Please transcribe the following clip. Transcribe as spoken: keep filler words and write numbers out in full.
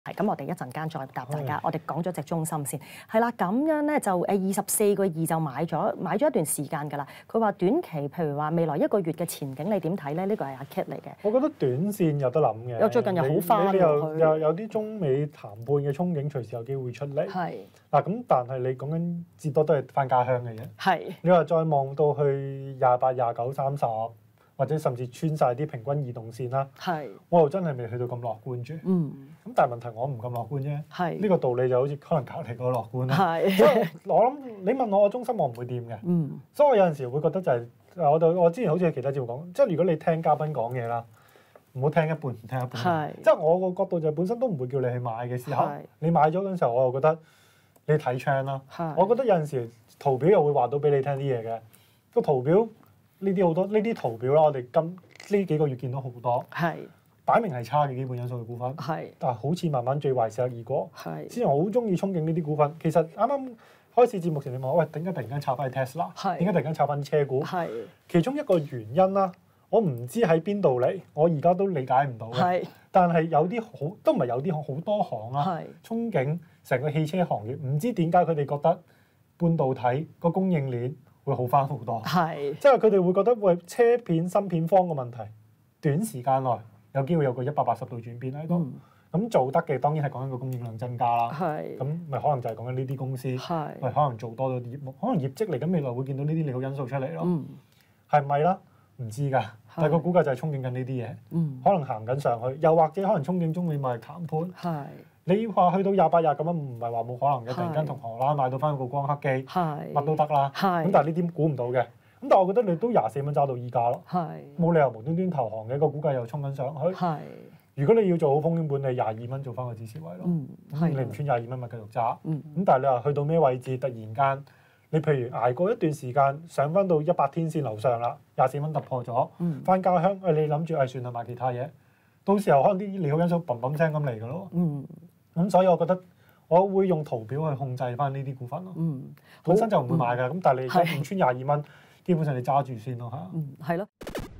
係咁，我哋一陣間再答大家。我哋講咗隻中心先，係啦，咁樣咧就誒二十四個二就買咗買咗一段時間㗎啦。佢話短期譬如話未來一個月嘅前景，你點睇咧？呢個係阿 Kit 嚟嘅。 我覺得短線有得諗嘅。 又最近又好翻你又又有啲中美談判嘅憧憬，隨時有機會出嚟。 係嗱咁，但係你講緊至多都係翻家鄉嘅啫。 係。 你話再望到去廿八、廿九、三十，或者甚至穿晒啲平均移動線啦。 係。 我又真係未去到咁樂觀住。 嗯。 咁但係問題我唔咁樂觀啫。 係。 呢個道理就好似可能隔離嗰個樂觀啦。 係。 所以我諗你問我，我中心我唔會掂嘅。 嗯。 所以我有陣時會覺得就係、是，我就我之前好似喺其他節目講，即係如果你聽嘉賓講嘢啦，唔好聽一半唔聽一半。 係。 即係我個角度就係本身都唔會叫你去買嘅時候，你買咗嗰陣時候，我又覺得你睇 trend 啦。我覺得有陣時圖表又會話到俾你聽啲嘢嘅。個圖表呢啲好多呢啲圖表啦，我哋今呢幾個月見到好多。係。擺明係差嘅基本因素嘅股份，係，但係好似慢慢最壞時刻已過，係。之前我好中意憧憬呢啲股份，其實啱啱開始節目前你問我，喂，點解突然間炒翻 Tesla？ 係。點解突然間炒翻車股？係。其中一個原因啦，我唔知喺邊度嚟，我而家都理解唔到嘅。係。但係有啲好都唔係有啲好多行啦，係。憧憬成個汽車行業，唔知點解佢哋覺得半導體個供應鏈會好翻好多。係。即係佢哋會覺得喂，車片芯片方嘅問題，短時間內有機會有個一百八十度轉變喺度，咁、嗯、做得嘅當然係講緊個供應量增加啦。係，咁咪可能就係講緊呢啲公司，係，咪可能做多咗啲業務，可能業績嚟緊未來會見到呢啲利好因素出嚟咯。嗯，係咪啦？唔知㗎，但係個股價就係憧憬緊呢啲嘢。嗯，可能行緊上去，又或者可能憧憬中美貿易談判。係，你話去到廿八廿咁樣，唔係話冇可能嘅，突然間同荷蘭買到翻個光刻機，係，乜都得啦。係，咁但係呢啲估唔到嘅。咁但係我覺得你都廿四蚊揸到依家咯，冇理由無端端投降嘅，個股價又衝緊上去。係，如果你要做好風險管理，廿二蚊做翻個支持位咯。嗯，咁你唔穿廿二蚊咪繼續揸。嗯，咁但係你話去到咩位置，突然間你譬如捱過一段時間上翻到一百天線樓上啦，廿四蚊突破咗，翻家鄉，誒你諗住誒算啦買其他嘢，到時候可能啲利好因素砰砰聲咁嚟㗎咯。嗯，咁所以我覺得我會用圖表去控制翻呢啲股份咯。嗯，本身就唔會買㗎，咁但係你唔穿廿二蚊。基本上你揸住先咯嚇。嗯，係咯。